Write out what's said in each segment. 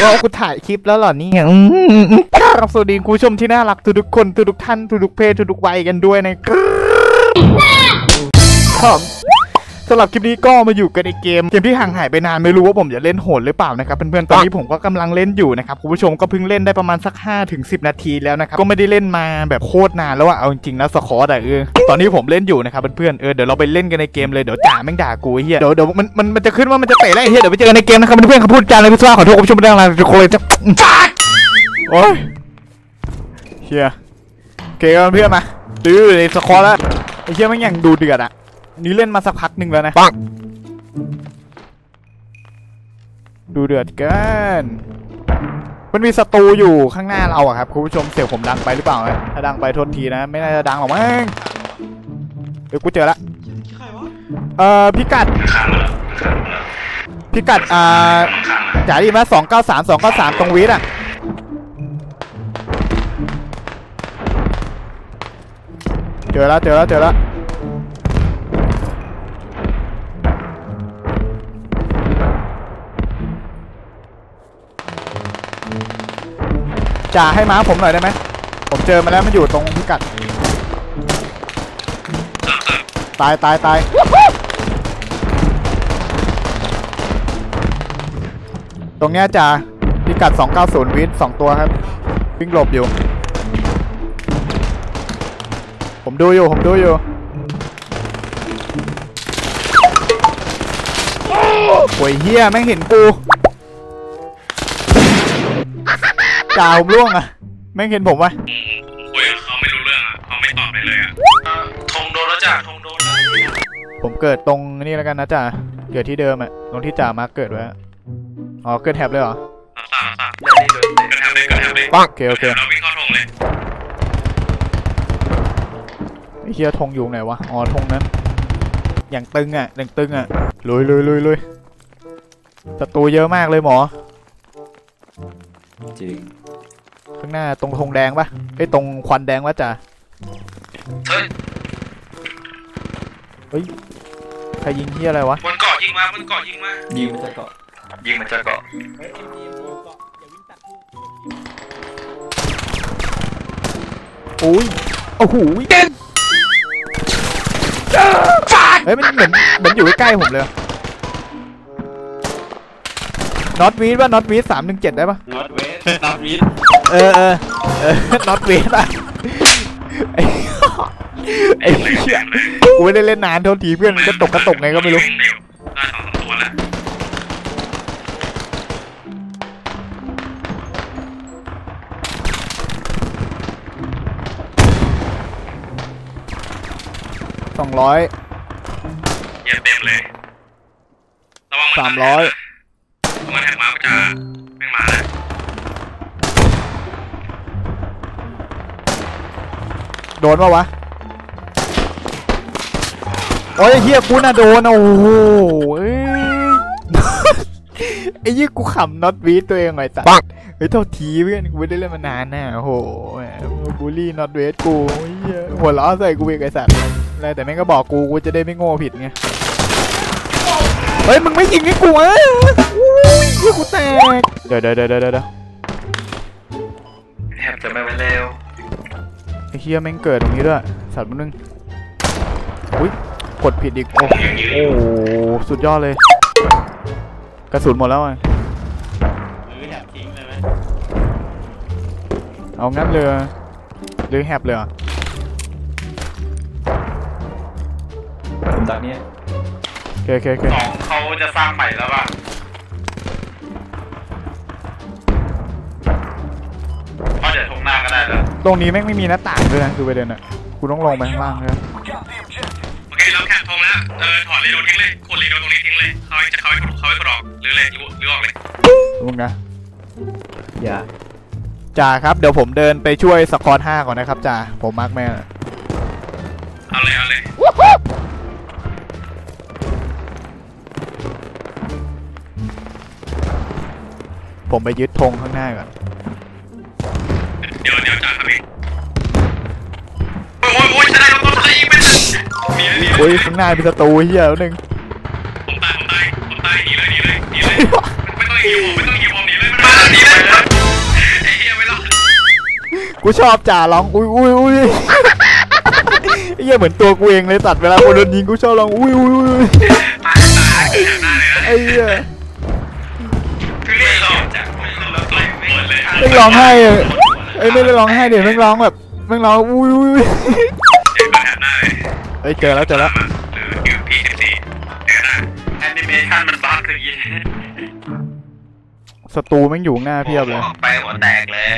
ว่ากูถ่ายคลิปแล้วเหรอนี่ครับสวัสดีคุณผู้ชมที่น่ารักทุกคนทุกท่านทุกเพศทุกวัยกันด้วยนะครับสำหรับคลิปนี้ก็มาอยู่กันในเกมที่ห่างหายไปนานไม่รู้ว่าผมจะเล่นโหดหรือเปล่านะครับเพื่อนๆตอนนี้ผมก็กำลังเล่นอยู่นะครับคุณผู้ชมก็เพิ่งเล่นได้ประมาณสัก 5-10 นาทีแล้วนะครับก็ไม่ได้เล่นมาแบบโคตรนานแล้วอะเอาจริงๆนะสคอร์ดตอนนี้ผมเล่นอยู่นะครับเพื่อนๆเดี๋ยวเราไปเล่นกันในเกมเลยเดี๋ยวจ่าแม่งด่ากูเฮียเดี๋ยวมันจะขึ้นว่ามันจะเตะแล้วเฮียเดี๋ยวไปเจอกันในเกมนะครับเพื่อนๆเขาพูดจาอะไรไม่ทราบขอโทษคุณผู้ชมด้วยนะทุกคนจะโอ้ยเฮียโอเคกันเพื่อนมาดื้อเลยสคอร์แล้วไอ้เฮียแม่งยังดูเดือดอะนี่เล่นมาสักพักหนึ่งแล้วนะปังดูเดือดเกินมันมีศัตรูอยู่ข้างหน้าเราอะครับคุณผู้ชมเสียงผมดังไปหรือเปล่านะถ้าดังไปโทษทีนะไม่น่าจะดังหรอกมั้งเดี๋ยวกูเจอละพิกัดจ่ายดีไหม293ตรงวิทย์อะเจอแล้วจ่าให้ม้าผมหน่อยได้ไหมผมเจอมาแล้วมันอยู่ตรงพิกัดตายตรงเนี้ยจ่าพิกัด290วิทย์2ตัวครับวิ่งหลบอยู่ผมดูอยู่โวยเฮียแม่งเห็นกูจ่าผมร่วงอะแม่งเห็นผมวะคุยกับเขาไม่รู้เรื่องอะเขาไม่ตอบเลยอะธงโดนแล้วจ้ะธงโดนผมเกิดตรงนี้แล้วกันนะจ่าเกิดที่เดิมอะตรงที่จ่ามาเกิดไว้อ๋อเกิดแถบเลยเหรอเกิดแถบเลยปังโอเคเราวิ่งเข้าธงเลยไอ้เฮียธงอยู่ไหนวะอ๋อธงนั้นอย่างตึงอะลุยศัตรูเยอะมากเลยหมอจริงข้างหน้าตรงธงแดงปะไอ้ตรงควันแดงวะจ่าเฮ้ยใครยิงเฮียอะไรวะบนเกาะยิงมายิงมันจะเกาะโอ้ยโอ้โหเฮ้ยมันเหมือนอยู่ใกล้ๆผมเลยน็อตวีดป่ะน็อตวีด317ได้ป่ะน็อตวีดน็อตวีดอ่ะไอ้เหี้ยกูไม่ได้เล่นนานเท่าทีเพื่อนมันก็ตกไงก็ไม่รู้200 เยี่ยมเต็มเลยระวังมัน 300 มันแหกม้าจะแม่งมาแล้วโดนปะวะโอ้ยเฮียกูน่ะโดนโอ้โหไอ้ยี่กูขำน็อตวีตัวเองหน่อยสัตว์เฮ้ยเท่าทีเพื่อนกูไม่ได้เล่นมานานน่ะโอ้โหบูลลี่น็อตวีกูหัวล้อใส่กูเองไอ้สัตว์อะไรแต่แม่งก็บอกกูจะได้ไม่โง่ผิดไงเฮ้ยมึงไม่ยิงให้กูยี่กูแตกเดี๋ยวแฮปจะไม่ไปเร็วไอ้เฮียแม่งเกิดตรงนี้ด้วยสัตว์มันนึงอุ้ยกดผิดอีกโอ้สุดยอดเลยกระสุนหมดแล้วไงเอางั้นเลยหรือแฮบเลยอ่ะผมตัดนี้โอเคเขาจะสร้างใหม่แล้วป่ะเดี๋ยวทงหน้าก็ได้แล้วตรงนี้แม่งไม่มีหน้าต่างด้วยนะคือประเด็นอ่ะกูต้องลงไปข้างล่างเลยโอเคเราแข่งทงแล้วถอดเรโดทิ้งเลยขนเรโดตรงนี้ทิ้งเลยเขาให้กรอกหรือออกเลยมึงนะอย่าจ่าครับเดี๋ยวผมเดินไปช่วยสกอร์5ก่อนนะครับจ่าผมมาร์กแม่เอาเลยผมไปยึดธงข้างหน้าก่อนเดี๋ยวจ่าครับพี่โอ้ยจะได้เราต้องยิงไม่ทันโอ้ยข้างหน้ามีศัตรูเหี้ยแล้วนึงผมตายหนีเลยไม่ต้องยิงผมหนีเลยมันมานี่เลยไอ้เหี้ยไม่รอดกูชอบจ่าร้องอุ้ยอุ้ยอุ้ยไอ้เหี้ยเหมือนตัวกูเองเลยตัดเวลาคนโดนยิงกูชอบร้องอุ้ยอุ้ยอุ้ยตายหน้าเลยนะไอ้เหี้ยคือเรียกร้องจากคนขึ้นรถต่อยหมดเลยไม่ร้องไห้เลยเอ้ยไม่ได้ร้องไห้เดี๋ยวแม่งร้องแบบแม่งร้องอุ้ยอุ้ยเจ็บมาแถบหน้าเลยเอ้ยเจอแล้วหรือ P14 เจอหน้าแอนิเมชันมันบั๊กเลยยี่ศัตรูแม่งอยู่หน้าเพียบเลยไปหัวแตกเลย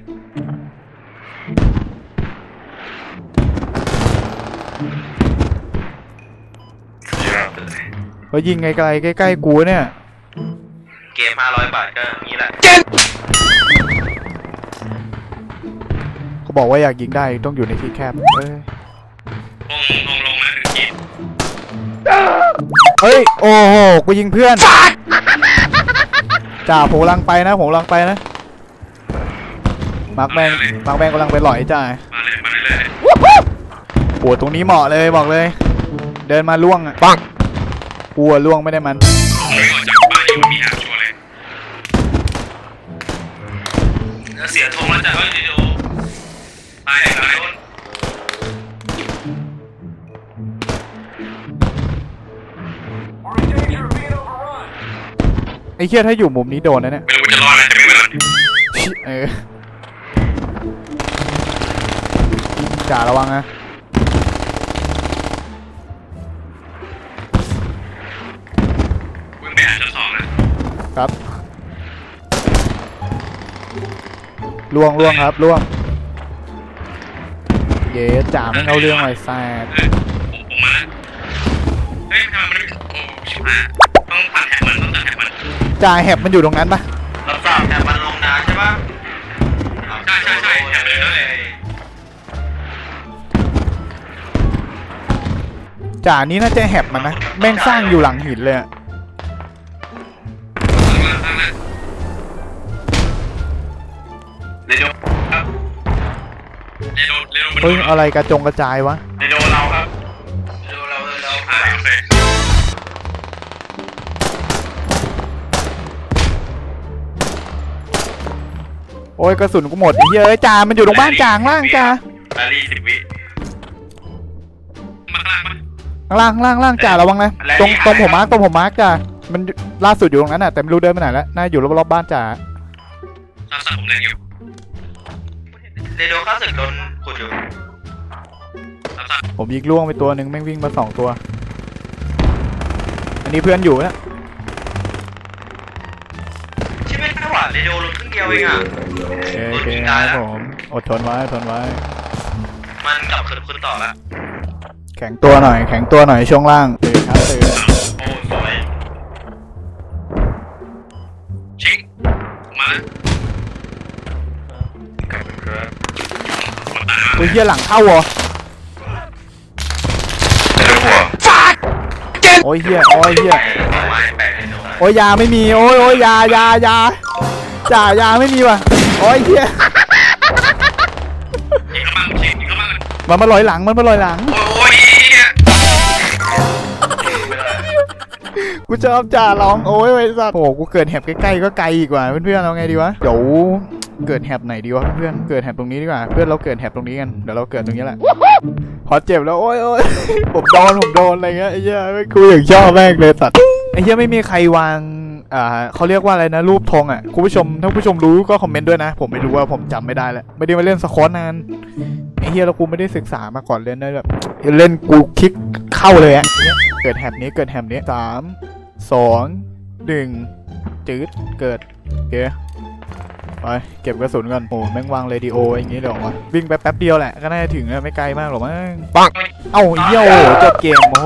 เขายิงไกลๆใกล้ๆกูเนี่ยเกม500 บาทก็งี้แหละเขาบอกว่าอยากยิงได้ต้องอยู่ในที่แคบเอ้ยลงแล้วถึงขีดเฮ้ยโอ้โหกูยิงเพื่อนจ่าผมกำลังไปนะผมกำลังไปนะมาร์คแบงกำลังไปหล่อยจ่ามาเลยโอ้ตรงนี้เหมาะเลยบอกเลย เดินมาล่วงอ่ะปังกูล่วงไม่ได้มันไม่ออกจากบ้านอยู่มีหางชัวร์เลยแล้วเสียธงแล้วจ้ะเฮ้ยเดี๋ยวตายโดนไอ้เหี้ยถ้าอยู่มุมนี้โดนนะเนี่ยไม่รู้จะรอดอะไรจะไม่เป็นไรเออจ่าระวังนะวิ่งไปหาชั้น2นะครับล่วงครับล่วงเย้จ่าไม่เอาเรื่องไอ้แซ่บผมมาแล้วเฮ้ยทำไมมันโอ้ชิบหายต้องผ่านแถบมันต้องตัดแถบมันจ่าแหบมันอยู่ตรงนั้นปะรับทราบแถบมันลงนาใช่ปะใช่แถบเลยจ่านี้น่าจะแหบมันนะแม่งสร้างอยู่หลังหินเลยอะเรโดครับเรโดเฮ้ยอะไรกระจายวะเรโดเราครับเรโดเราโอเคโอ้ยกระสุนกูหมดไอ้เหี้ยเอ้ยจ่ามันอยู่ตรงบ้านจ่าข้างล่างจ่าแบลลี่10 วิมาข้างล่างปะข้างล่างจ่าระวังนะตรงผมมาร์กจ่ามันล่าสุดอยู่ตรงนั้นอ่ะแต่ไม่รู้เดินไปไหนแล้วน่าอยู่รอบๆบ้านจ่ารับทราบผมเล่นอยู่เรโดข้าศึกโดนขุดอยู่รับทราบผมยิงล่วงไปตัวหนึ่งแม่งวิ่งมา2 ตัวอันนี้เพื่อนอยู่นะชิไม่ได้หว่าเรโดลงครึ่งเดียวเองอ่ะโอเคครับผมอดทนไว้มันกลับขึ้นต่อแล้วแข็งตัวหน่อยช่วงล่างตื่นครับตื่นโอ้สวยชิงมาแล้วโอ้ยเหี้ยหลังเข้าเหรอโอ้ยเหี้ยโอ้ยยาไม่มีโอ้ยยาจ่ายาไม่มีว่ะโอ้ยเหี้ยมันมาลอยหลังโอ้ยกูชอบจ่าร้องโอ้ยไอ้สัสโอ้กูเกิดแหบใกล้ๆก็ไกลอีกว่าเพื่อนๆเอาไงดีวะเดี๋ยวเกิดแหบไหนดีวะเพื่อนเกิดแหบตรงนี้ดีกว่าเพื่อนเราเกิดแหบตรงนี้กันเดี๋ยวเราเกิดตรงนี้แหละพอเจ็บแล้วโอ้ยผมโดนอะไรเงี้ยไอ้เหี้ยกูอย่างชอบแม่งเลยสัตว์ไอ้เหี้ยไม่มีใครวางเขาเรียกว่าอะไรนะรูปธงอ่ะคุณผู้ชมถ้าผู้ชมรู้ก็คอมเมนต์ด้วยนะผมไม่รู้ว่าผมจำไม่ได้แล้วไม่ได้มาเล่นสควอตนานไอ้เหี้ยแล้วกูไม่ได้ศึกษามาก่อนเล่นได้แบบเล่นกูคลิกเข้าเลยอ่ะเกิดแหบนี้3 2 1จืดเกิดโอเคไปเก็บกระสุนก่อนโอ้แม่งวางเรดิโออย่างงี้เลยเหรอวะวิ่งไปแป๊บเดียวแหละก็น่าจะถึงแล้วไม่ไกลมากหรอกมั้งปังเอ้าเหี้ยโอ้จบเกมโอ้โห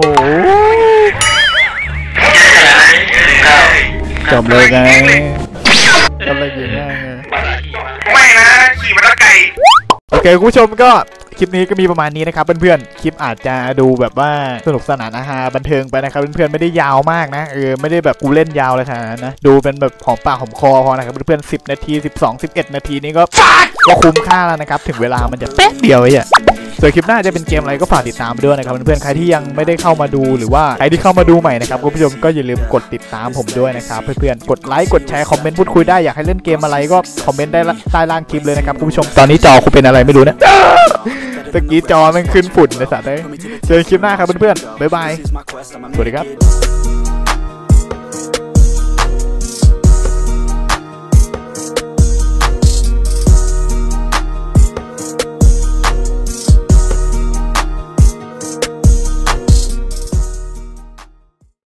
จบเลยไงจบเลยยังไงไม่นะขี่มันไก่โอเคคุณผู้ชมก็คลิปนี้ก็มีประมาณนี้นะครับเพื่อนๆคลิปอาจจะดูแบบว่าสนุกสนานอาหารบันเทิงไปนะครับเพื่อนๆไม่ได้ยาวมากนะไม่ได้แบบกูเล่นยาวเลยขนาดนั้นนะดูเป็นแบบหอมปากหอมคอพอนะครับเพื่อนๆ10 นาที 12 11 นาทีนี้ก็คุ้มค่าแล้วนะครับถึงเวลามันจะแป๊บเดียวไอ้ส่วนคลิปหน้าจะเป็นเกมอะไรก็ฝากติดตามด้วยนะครับเพื่อนๆใครที่ยังไม่ได้เข้ามาดูหรือว่าใครที่เข้ามาดูใหม่นะครับคุณผู้ชมก็อย่าลืมกดติดตามผมด้วยนะครับเพื่อนๆกดไลค์กดแชร์คอมเมนต์พูดคุยได้อยากให้เล่นเกมอะไรก็คอมเมนต์ได้ใต้ล่างคลิปเลยนะครับคุณผู้ชมตอนนี้จอคุณเป็นอะไรไม่รู้นะตะกี้จอมันขึ้นฝุ่นในสัตว์เลยเจอคลิปหน้าครับเพื่อนๆบ๊ายบายสวัสดีครับ